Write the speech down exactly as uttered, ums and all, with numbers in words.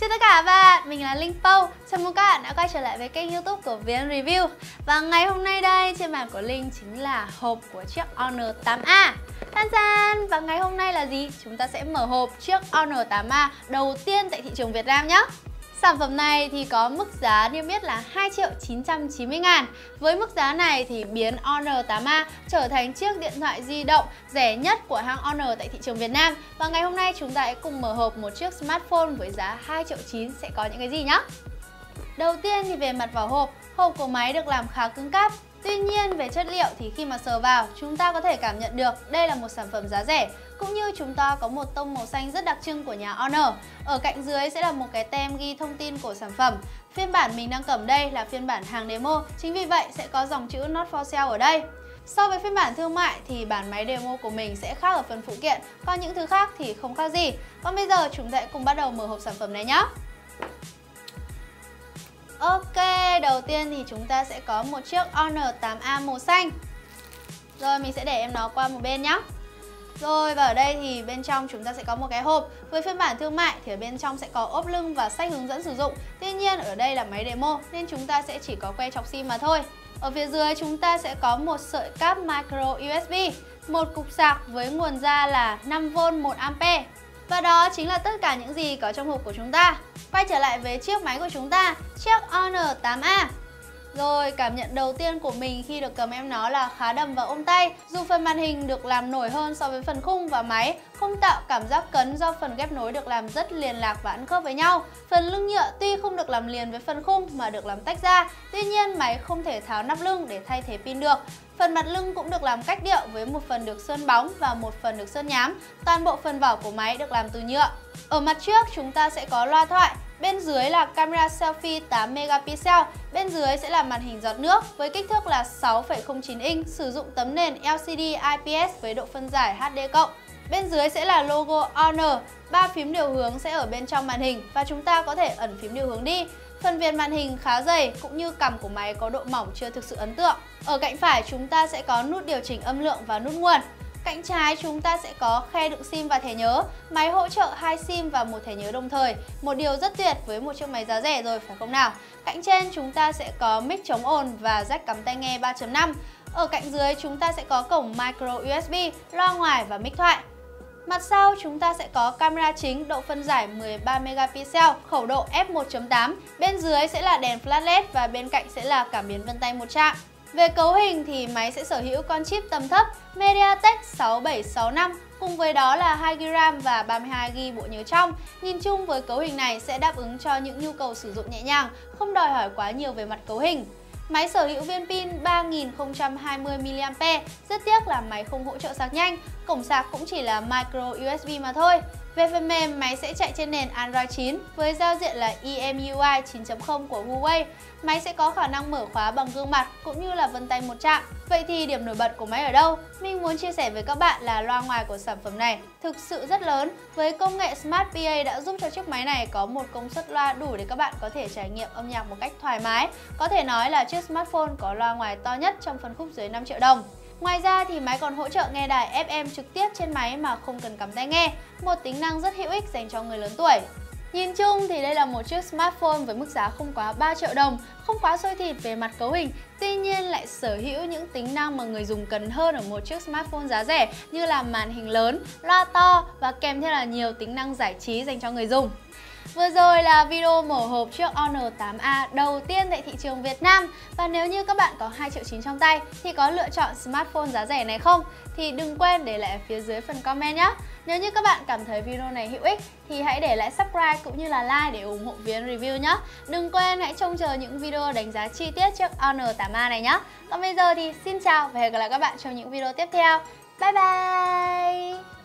Xin tất cả các bạn, mình là Linh Pâu. Chào mừng các bạn đã quay trở lại với kênh YouTube của Vn Review. Và ngày hôm nay đây, trên bàn của Linh chính là hộp của chiếc Honor tám A. Tan tan! Và ngày hôm nay là gì? Chúng ta sẽ mở hộp chiếc Honor tám A đầu tiên tại thị trường Việt Nam nhé. Sản phẩm này thì có mức giá niêm yết là hai triệu chín trăm chín mươi ngàn. Với mức giá này thì biến Honor tám A trở thành chiếc điện thoại di động rẻ nhất của hãng Honor tại thị trường Việt Nam. Và ngày hôm nay chúng ta hãy cùng mở hộp một chiếc smartphone với giá hai triệu chín sẽ có những cái gì nhé. Đầu tiên thì về mặt vỏ hộp, hộp của máy được làm khá cứng cáp. Tuy nhiên về chất liệu thì khi mà sờ vào, chúng ta có thể cảm nhận được đây là một sản phẩm giá rẻ. Cũng như chúng ta có một tông màu xanh rất đặc trưng của nhà Honor. Ở cạnh dưới sẽ là một cái tem ghi thông tin của sản phẩm. Phiên bản mình đang cầm đây là phiên bản hàng demo, chính vì vậy sẽ có dòng chữ Not for sale ở đây. So với phiên bản thương mại thì bản máy demo của mình sẽ khác ở phần phụ kiện, còn những thứ khác thì không khác gì. Còn bây giờ chúng ta cùng bắt đầu mở hộp sản phẩm này nhé. Ok, đầu tiên thì chúng ta sẽ có một chiếc Honor tám A màu xanh. Rồi mình sẽ để em nó qua một bên nhé. Rồi và ở đây thì bên trong chúng ta sẽ có một cái hộp. Với phiên bản thương mại thì ở bên trong sẽ có ốp lưng và sách hướng dẫn sử dụng. Tuy nhiên ở đây là máy demo nên chúng ta sẽ chỉ có que chọc sim mà thôi. Ở phía dưới chúng ta sẽ có một sợi cáp micro u ét bê, một cục sạc với nguồn ra là năm vôn một ampe. Và đó chính là tất cả những gì có trong hộp của chúng ta. Quay trở lại với chiếc máy của chúng ta, chiếc Honor tám A. Rồi, cảm nhận đầu tiên của mình khi được cầm em nó là khá đầm và ôm tay. Dù phần màn hình được làm nổi hơn so với phần khung và máy, không tạo cảm giác cấn do phần ghép nối được làm rất liền lạc và ăn khớp với nhau. Phần lưng nhựa tuy không được làm liền với phần khung mà được làm tách ra, tuy nhiên máy không thể tháo nắp lưng để thay thế pin được. Phần mặt lưng cũng được làm cách điệu với một phần được sơn bóng và một phần được sơn nhám. Toàn bộ phần vỏ của máy được làm từ nhựa. Ở mặt trước chúng ta sẽ có loa thoại. Bên dưới là camera selfie tám megapixel, bên dưới sẽ là màn hình giọt nước với kích thước là sáu phẩy không chín inch, sử dụng tấm nền lờ xê đê i pê ét với độ phân giải hát đê cộng. Bên dưới sẽ là logo Honor, ba phím điều hướng sẽ ở bên trong màn hình và chúng ta có thể ẩn phím điều hướng đi. Phần viền màn hình khá dày cũng như cằm của máy có độ mỏng chưa thực sự ấn tượng. Ở cạnh phải chúng ta sẽ có nút điều chỉnh âm lượng và nút nguồn. Cạnh trái chúng ta sẽ có khe đựng sim và thẻ nhớ. Máy hỗ trợ hai sim và một thẻ nhớ đồng thời. Một điều rất tuyệt với một chiếc máy giá rẻ rồi phải không nào? Cạnh trên chúng ta sẽ có mic chống ồn và jack cắm tai nghe ba chấm năm. Ở cạnh dưới chúng ta sẽ có cổng micro u ét bê, loa ngoài và mic thoại. Mặt sau chúng ta sẽ có camera chính độ phân giải mười ba megapixel, khẩu độ ép một chấm tám. Bên dưới sẽ là đèn flash led và bên cạnh sẽ là cảm biến vân tay một chạm. Về cấu hình thì máy sẽ sở hữu con chip tầm thấp MediaTek sáu bảy sáu năm, cùng với đó là hai gi ga bai RAM và ba mươi hai gi ga bai bộ nhớ trong. Nhìn chung với cấu hình này sẽ đáp ứng cho những nhu cầu sử dụng nhẹ nhàng, không đòi hỏi quá nhiều về mặt cấu hình. Máy sở hữu viên pin ba nghìn không trăm hai mươi mi li am pe, rất tiếc là máy không hỗ trợ sạc nhanh, cổng sạc cũng chỉ là micro u ét bê mà thôi. Về phần mềm, máy sẽ chạy trên nền Android chín với giao diện là e em u i chín chấm không của Huawei. Máy sẽ có khả năng mở khóa bằng gương mặt cũng như là vân tay một chạm. Vậy thì điểm nổi bật của máy ở đâu? Mình muốn chia sẻ với các bạn là loa ngoài của sản phẩm này thực sự rất lớn. Với công nghệ Smart pê a đã giúp cho chiếc máy này có một công suất loa đủ để các bạn có thể trải nghiệm âm nhạc một cách thoải mái. Có thể nói là chiếc smartphone có loa ngoài to nhất trong phân khúc dưới năm triệu đồng. Ngoài ra thì máy còn hỗ trợ nghe đài ép em trực tiếp trên máy mà không cần cắm tai nghe, một tính năng rất hữu ích dành cho người lớn tuổi. Nhìn chung thì đây là một chiếc smartphone với mức giá không quá ba triệu đồng, không quá xôi thịt về mặt cấu hình, tuy nhiên lại sở hữu những tính năng mà người dùng cần hơn ở một chiếc smartphone giá rẻ như là màn hình lớn, loa to và kèm theo là nhiều tính năng giải trí dành cho người dùng. Vừa rồi là video mở hộp chiếc Honor tám A đầu tiên tại thị trường Việt Nam. Và nếu như các bạn có hai triệu chín trong tay thì có lựa chọn smartphone giá rẻ này không? Thì đừng quên để lại ở phía dưới phần comment nhé. Nếu như các bạn cảm thấy video này hữu ích thì hãy để lại subscribe cũng như là like để ủng hộ Vn Review nhé. Đừng quên hãy trông chờ những video đánh giá chi tiết chiếc Honor tám A này nhé. Còn bây giờ thì xin chào và hẹn gặp lại các bạn trong những video tiếp theo. Bye bye!